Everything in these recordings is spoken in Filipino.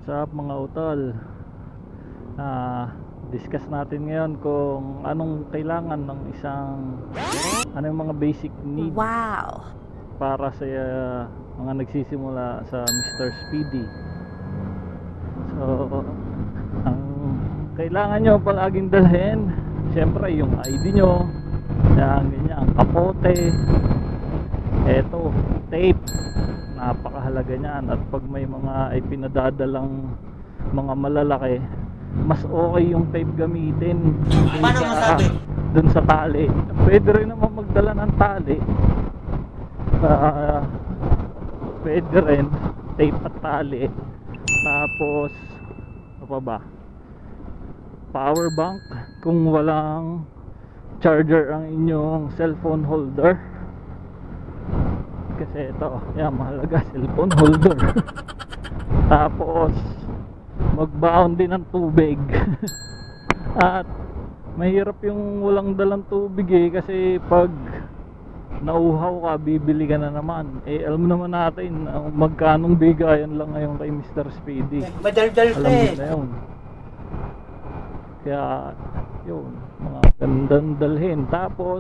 What's up mga utol? Discuss natin ngayon kung anong kailangan ng isang yung mga basic needs para sa mga nagsisimula sa Mr. Speedy. So, ang kailangan nyo palaging dalhin, syempre yung ID nyo, ganyan, kapote, eto, tape, napakahalaga niyan. At pag may mga ay pinadadalang mga malalaki, mas okay yung tape gamitin. Paano masabi? Dun sa tali. Pwede rin naman magdala ng tali. Pwede rin tape at tali. Tapos ano pa ba? Power bank kung walang charger ang inyong cellphone holder. Kasi ito, mahalaga, cellphone holder. Tapos magbaon din ng tubig. At mahirap yung walang dalang tubig kasi pag nauhaw ka, bibili ka na naman. Alam mo naman natin magkanong bigayan lang ngayon kay Mr. Speedy. Madaldal Alam mo na yun. Kaya yun, mga gandang dalhin. Tapos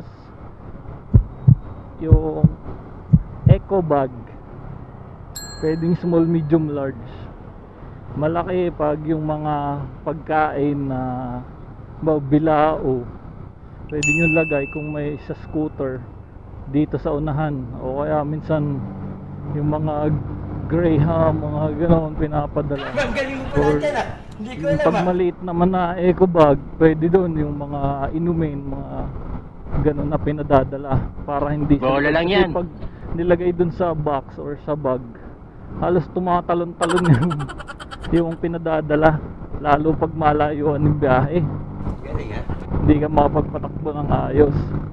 yung eco bag, pwedeng small, medium, large. Malaki pag yung mga pagkain na bilao, pwede nyo lagay kung may sa scooter dito sa unahan, o kaya minsan yung mga Graham, mga ganoon pinapadala. Galing mo pala dyan Hindi ko alam pag maliit naman na eco bag, pwede doon yung mga inumin, mga ganoon na pinadadala para hindi bola lang yan. Pag nilagay dun sa box or sa bag, halos tumatalon-talon yung pinadadala, lalo pag malayuan ng biyahe. Galing Hindi ka makapagpatakbo ng ayos.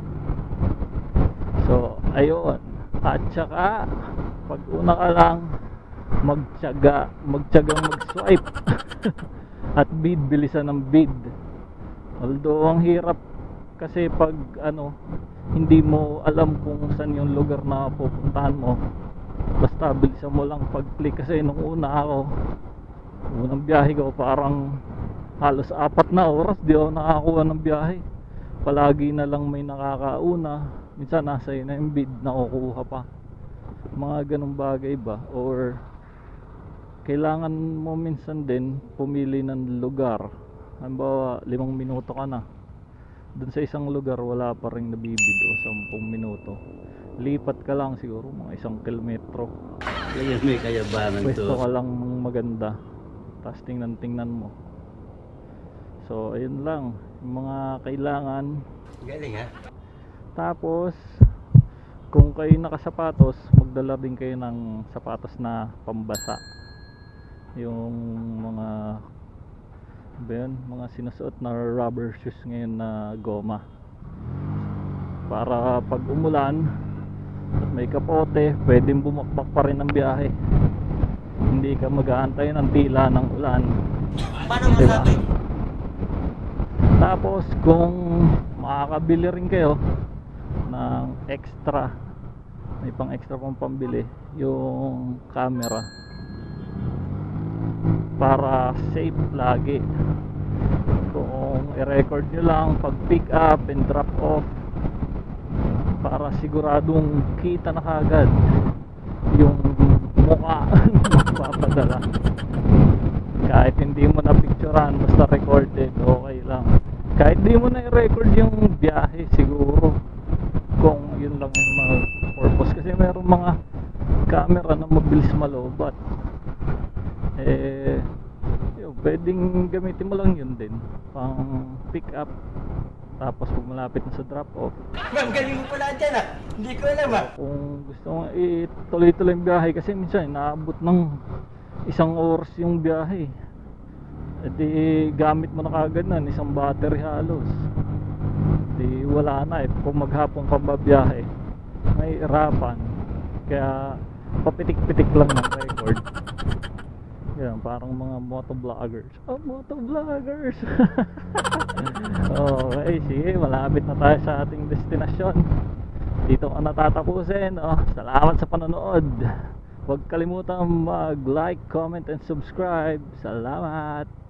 So ayun, at saka pag una ka lang magtiyagang mag-swipe at bid, bilisan ng bid. Although ang hirap kasi pag hindi mo alam kung saan yung lugar na pupuntahan mo, basta bilisan mo lang pag-click. Kasi nung unang biyahe ko, parang halos 4 na oras di ako nakakuha ng biyahe. Palagi na lang may nakakauna, minsan nasa na yung bid, nakukuha pa. Mga ganong bagay ba? Or kailangan mo minsan din pumili ng lugar. Halimbawa 5 minuto ka na dun sa isang lugar, wala pa rin nabibid, o 10 minuto, lipat ka lang siguro mga 1 kilometro. Kaya may kayabangan to. Pwesto ka lang maganda, tapos tingnan mo. So ayun lang yung mga kailangan. Galing Tapos kung kayo nakasapatos, magdala din kayo ng sapatos na pambasa. Yung mga mga sinusuot na rubber shoes ngayon na goma, para pag umulan at may kapote, pwedeng bumakbak pa rin ang biyahe. Hindi ka mag-aantay ng tila ng ulan. Paano masabi? Tapos kung makakabili rin kayo ng extra, may pang extra pang pambili, yung camera, para safe lagi. Kung i-record nyo lang pag pick up and drop off, para siguradong kita na kagad yung mukha papadala. Kahit hindi mo na picturean, basta recorded, okay lang. Kahit hindi mo na i-record yung biyahe, siguro, kung yun lang yung mga purpose. Kasi mayroong mga camera na mabilis malobat, pwedeng gamitin mo lang yun din pang pick up, tapos pag malapit na sa drop off. Galing mo pala dyan Hindi ko alam Kung gusto mo ituloy-tuloy yung biyahe, kasi minsan naabot ng 1 oras yung biyahe, di gamit mo na kagad nun 1 battery halos, di wala na kung maghapon ka babiyahe, may hirapan. Kaya papitik-pitik lang ng record. Yan, parang mga motovloggers. Motovloggers. Okay, sige, malapit na tayo sa ating destinasyon. Dito ka natatapusin. Salamat sa panonood. Huwag kalimutan mag-like, comment, and subscribe. Salamat!